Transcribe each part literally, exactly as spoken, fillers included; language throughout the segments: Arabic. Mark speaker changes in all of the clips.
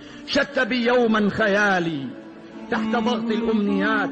Speaker 1: شت بي يوما خيالي تحت ضغط الأمنيات،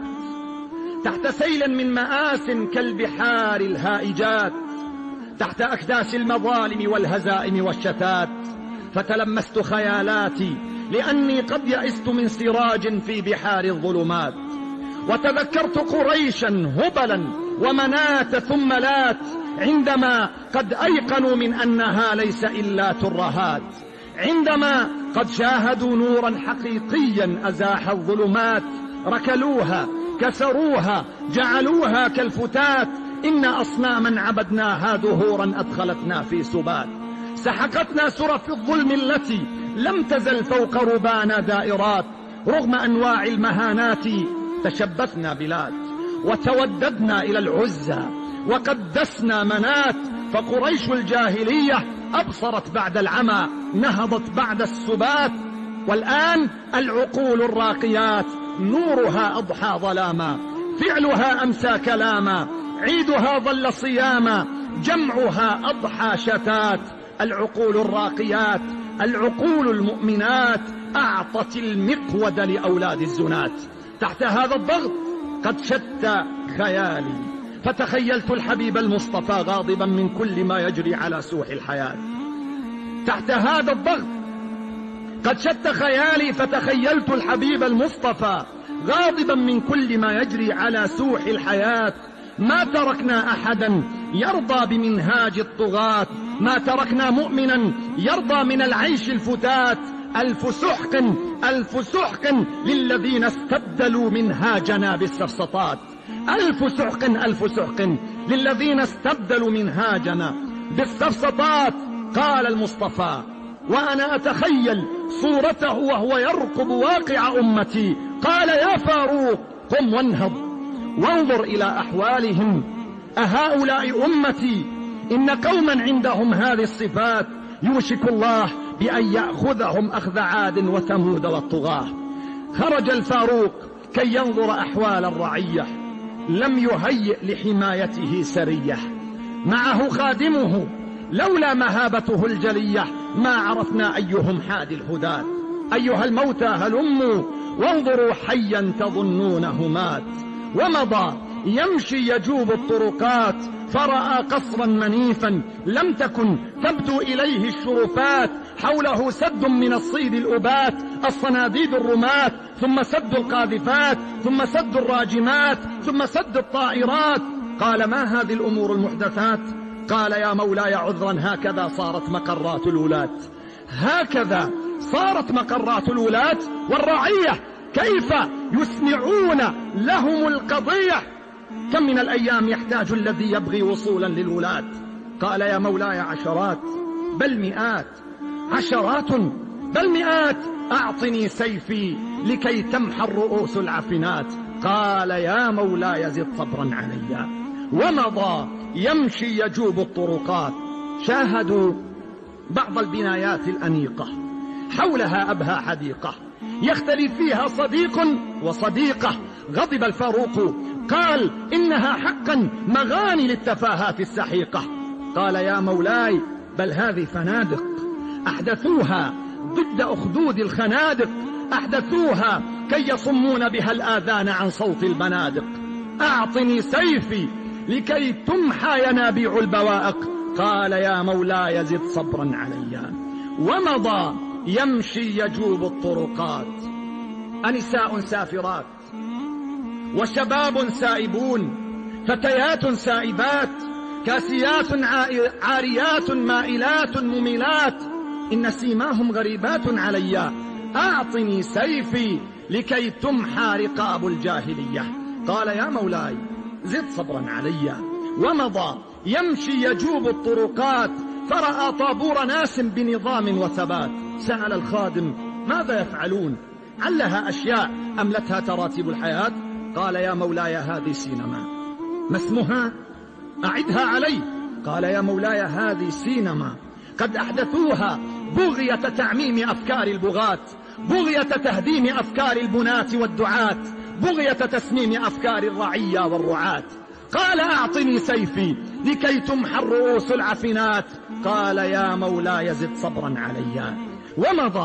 Speaker 1: تحت سيل من مآس كالبحار الهائجات، تحت أكداس المظالم والهزائم والشتات. فتلمست خيالاتي لأني قد يئست من سراج في بحار الظلمات، وتذكرت قريشا هبلا ومناة ثم لات، عندما قد أيقنوا من أنها ليس إلا ترهات، عندما قد شاهدوا نورا حقيقيا أزاح الظلمات، ركلوها كسروها جعلوها كالفتات. إن أصناما عبدناها دهورا أدخلتنا في سبات، سحقتنا سرف الظلم التي لم تزل فوق ربانا دائرات، رغم أنواع المهانات تشبثنا بلاد، وتوددنا إلى العزى وقدسنا منات. فقريش الجاهلية أبصرت بعد العمى، نهضت بعد السبات، والآن العقول الراقيات نورها أضحى ظلاما، فعلها أمسى كلاما، عيدها ظل صياما، جمعها أضحى شتات. العقول الراقيات، العقول المؤمنات أعطت المقود لأولاد الزنات. تحت هذا الضغط قد شت خيالي، فتخيلت الحبيب المصطفى غاضبا من كل ما يجري على سوح الحياة. تحت هذا الضغط قد شت خيالي، فتخيلت الحبيب المصطفى غاضبا من كل ما يجري على سوح الحياة. ما تركنا أحدا يرضى بمنهاج الطغاة، ما تركنا مؤمنا يرضى من العيش الفتات. ألف سحق ألف سحق للذين استبدلوا منهاجنا بالسفسطات، ألف سحق ألف سحق للذين استبدلوا منهاجنا بالسفسطات. قال المصطفى وأنا أتخيل صورته وهو يرقب واقع أمتي، قال يا فاروق قم وانهض وانظر إلى أحوالهم، أهؤلاء أمتي؟ إن قوما عندهم هذه الصفات يوشك الله بأن يأخذهم أخذ عاد وثمود والطغاة. خرج الفاروق كي ينظر أحوال الرعية، لم يهيئ لحمايته سرية، معه خادمه، لولا مهابته الجلية ما عرفنا أيهم حاد الهداة. أيها الموتى هلموا وانظروا حيا تظنونه مات. ومضى يمشي يجوب الطرقات، فرأى قصرا منيفا لم تكن تبدو إليه الشرفات، حوله سد من الصيد الأبات، الصناديد الرمات، ثم سد القاذفات، ثم سد الراجمات، ثم سد الطائرات. قال ما هذه الأمور المحدثات؟ قال يا مولاي عذرا، هكذا صارت مقرات الولاة، هكذا صارت مقرات الولاة. والرعية كيف يسمعون لهم القضية؟ كم من الأيام يحتاج الذي يبغي وصولا للولاة؟ قال يا مولاي عشرات بل مئات، عشرات بل مئات، أعطني سيفي لكي تمحى الرؤوس العفنات. قال يا مولاي زد صبرا علي. ومضى يمشي يجوب الطرقات، شاهدوا بعض البنايات الأنيقة، حولها أبهى حديقة يختلف فيها صديق وصديقة. غضب الفاروق قال إنها حقا مغاني للتفاهات السحيقة. قال يا مولاي بل هذه فنادق أحدثوها ضد أخدود الخنادق، أحدثوها كي يصمون بها الآذان عن صوت البنادق. أعطني سيفي لكي تمحى ينابيع البوائق. قال يا مولاي زد صبرا علي. ومضى يمشي يجوب الطرقات، أنساء سافرات وشباب سائبون، فتيات سائبات، كاسيات عاريات مائلات مميلات، إن سيماهم غريبات علي. أعطني سيفي لكي تمحى رقاب الجاهلية. قال يا مولاي زد صبرا علي. ومضى يمشي يجوب الطرقات، فرأى طابور ناس بنظام وثبات. سأل الخادم ماذا يفعلون؟ علها أشياء أملتها تراتيب الحياة. قال يا مولاي هذه سينما. ما اسمها؟ أعدها علي. قال يا مولاي هذه سينما قد أحدثوها بغية تعميم أفكار البغاة، بغية تهديم أفكار البناة والدعاة، بغية تسميم أفكار الرعية والرعاة. قال أعطني سيفي لكي تمحى الرؤوس العفنات. قال يا مولاي زد صبرا علي. ومضى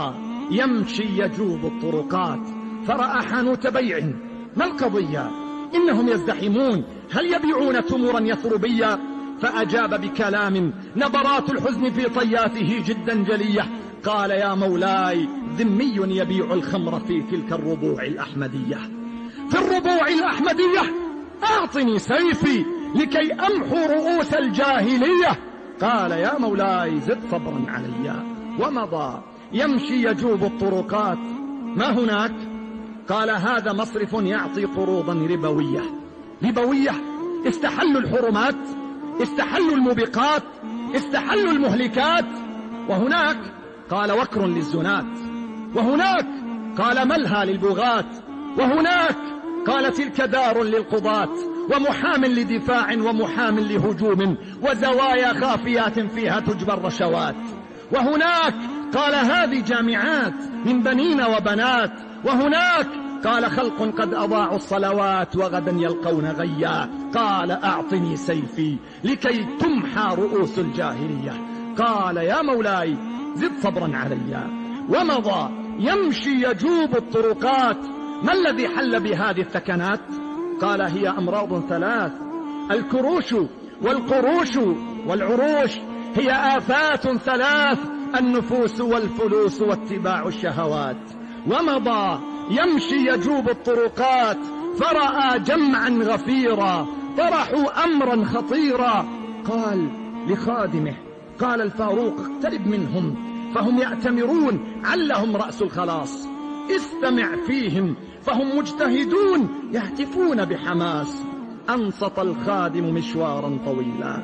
Speaker 1: يمشي يجوب الطرقات فرأى حانوت بيع. ما القضية؟ إنهم يزدحمون، هل يبيعون تمورا يثربية؟ فأجاب بكلام نبرات الحزن في طياته جدا جلية، قال يا مولاي ذمي يبيع الخمر في تلك الربوع الأحمدية. في الربوع الأحمدية أعطني سيفي لكي أمحو رؤوس الجاهلية. قال يا مولاي زد صبرا علي. ومضى يمشي يجوب الطرقات. ما هناك؟ قال هذا مصرف يعطي قروضا ربوية. ربوية؟ استحلوا الحرمات، استحلوا الموبقات، استحلوا المهلكات. وهناك قال وكر للزنات، وهناك قال ملهى للبغاة، وهناك قال تلك دار للقضاة، ومحام لدفاع ومحام لهجوم، وزوايا خافيات فيها تجبى الرشوات. وهناك قال هذه جامعات من بنين وبنات، وهناك قال خلق قد أضاعوا الصلوات وغدا يلقون غيا. قال أعطني سيفي لكي تمحى رؤوس الجاهلية. قال يا مولاي زد صبرا علي. ومضى يمشي يجوب الطرقات. ما الذي حل بهذه الثكنات؟ قال هي أمراض ثلاث: الكروش والقروش والعروش. هي آفات ثلاث: النفوس والفلوس واتباع الشهوات. ومضى يمشي يجوب الطرقات فرأى جمعا غفيرا طرحوا أمرا خطيرا. قال لخادمه قال الفاروق اقترب منهم فهم يأتمرون علهم رأس الخلاص، استمع فيهم فهم مجتهدون يهتفون بحماس. أنصت الخادم مشوارا طويلا،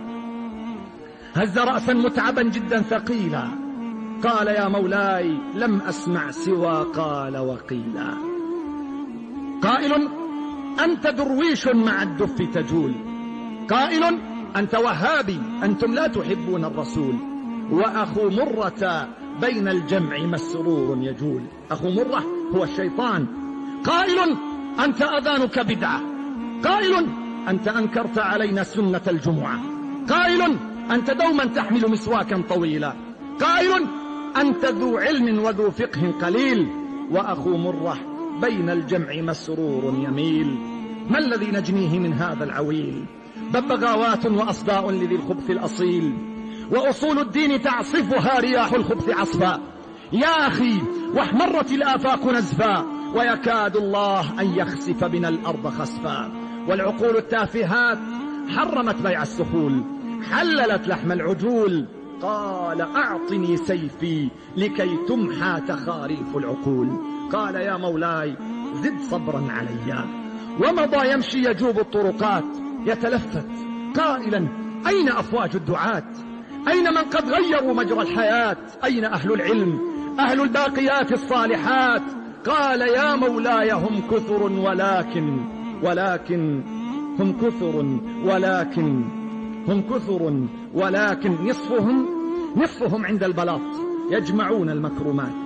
Speaker 1: هز رأسا متعبا جدا ثقيلا. قال يا مولاي لم أسمع سوى قال وقيلا. قائل أنت درويش مع الدف تجول، قائل أنت وهابي أنتم لا تحبون الرسول، وأخو مرة بين الجمع مسرور يجول. أخو مرة هو الشيطان. قائل أنت أذانك بدعة، قائل أنت أنكرت علينا سنة الجمعة، قائل أنت دوما تحمل مسواكا طويلا، قائل أنت ذو علم وذو فقه قليل، وأخو مرة بين الجمع مسرور يميل. ما الذي نجنيه من هذا العويل؟ ببغاوات وأصداء لذي الخبث الأصيل، وأصول الدين تعصفها رياح الخبث عصفا. يا أخي واحمرت الآفاق نزفا، ويكاد الله أن يخسف بنا الأرض خسفا. والعقول التافهات حرمت بيع السخول، حللت لحم العجول. قال أعطني سيفي لكي تمحى تخاريف العقول. قال يا مولاي زد صبرا علي. ومضى يمشي يجوب الطرقات يتلفت قائلا أين أفواج الدعاة؟ أين من قد غيروا مجرى الحياة؟ أين أهل العلم، أهل الباقيات الصالحات؟ قال يا مولاي هم كثر ولكن ولكن هم كثر ولكن هم كثر ولكن نصفهم نصفهم عند البلاط يجمعون المكرمات.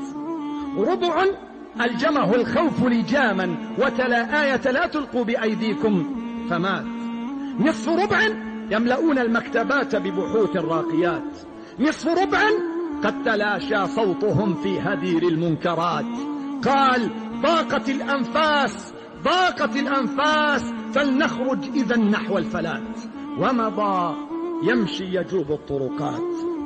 Speaker 1: ربع ألجمه الخوف لجاما وتلا آية لا تلقوا بأيديكم فمات. نصف ربع يملؤون المكتبات ببحوث راقيات. نصف ربع قد تلاشى صوتهم في هدير المنكرات. قال ضاقت الأنفاس ضاقت الأنفاس فلنخرج إذا نحو الفلات. ومضى يمشي يجوب الطرقات.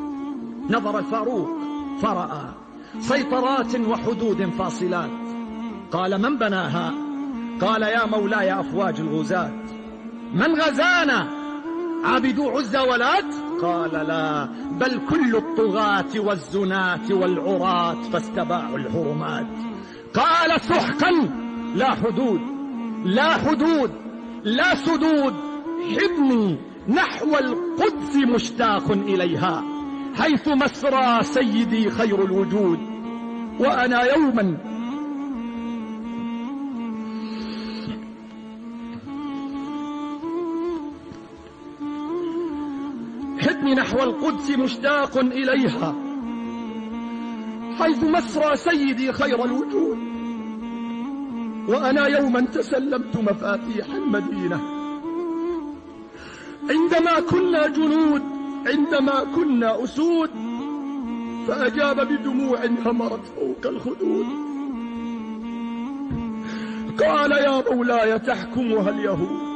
Speaker 1: نظر الفاروق فرأى سيطرات وحدود فاصلات. قال من بناها؟ قال يا مولاي أفواج الغزاة. من غزانا؟ عبدوا عزى ولات؟ قال لا، بل كل الطغاة والزناة والعراة فاستباعوا الحرمات. قال سحقا لا حدود لا حدود لا سدود، حبني نحو القدس مشتاق إليها، حيث مسرى سيدي خير الوجود. وأنا يوما حبني نحو القدس مشتاق إليها، حيث مسرى سيدي خير الوجود. وأنا يوما تسلمت مفاتيح المدينة عندما كنا جنود، عندما كنا أسود، فأجاب بدموع همرت فوق الخدود قال يا مولاي تحكمها اليهود.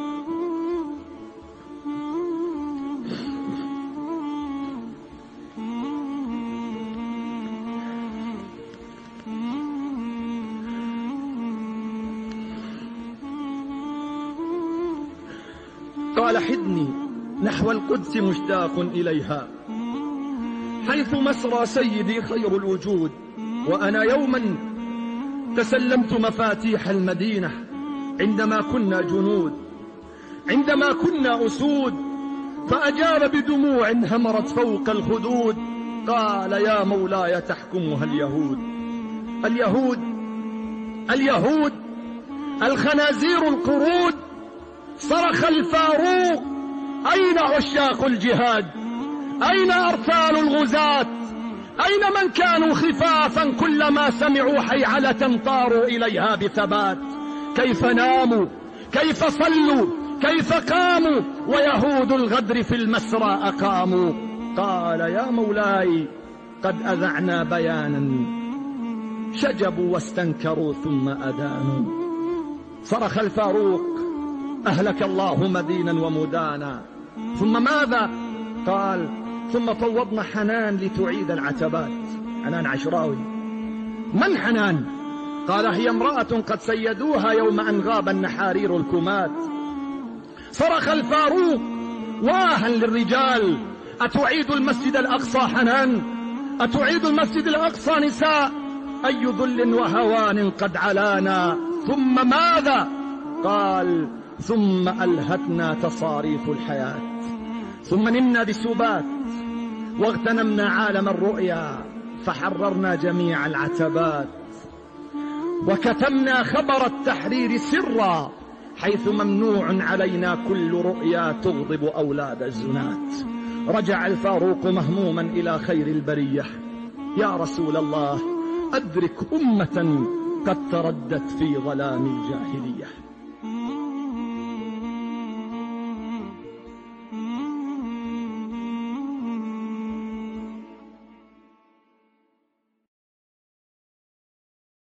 Speaker 1: قال حدني نحو القدس مشتاق إليها حيث مسرى سيدي خير الوجود. وأنا يوما تسلمت مفاتيح المدينة عندما كنا جنود عندما كنا أسود فأجاب بدموع همرت فوق الخدود قال يا مولاي تحكمها اليهود. اليهود اليهود الخنازير القرود. صرخ الفاروق أين عشاق الجهاد؟ أين أرسال الغزاة؟ أين من كانوا خفافا كلما سمعوا حيعلة طاروا إليها بثبات؟ كيف ناموا؟ كيف صلوا؟ كيف قاموا ويهود الغدر في المسرى أقاموا؟ قال يا مولاي قد أذعنا بيانا شجبوا واستنكروا ثم أدانوا. صرخ الفاروق أهلك الله مدينا ومدانا. ثم ماذا؟ قال ثم فوضنا حنان لتعيد العتبات. حنان عشراوي. من حنان؟ قال هي امرأة قد سيدوها يوم أن غاب النحارير الكمات. صرخ الفاروق واها للرجال أتعيد المسجد الأقصى حنان؟ أتعيد المسجد الأقصى نساء؟ أي ذل وهوان قد علانا. ثم ماذا؟ قال ثم ألهتنا تصاريف الحياة ثم نمنا بسبات واغتنمنا عالم الرؤيا فحررنا جميع العتبات وكتمنا خبر التحرير سرا حيث ممنوع علينا كل رؤيا تغضب أولاد الزنات. رجع الفاروق مهموما إلى خير البرية يا رسول الله أدرك أمة قد تردت في ظلام الجاهلية.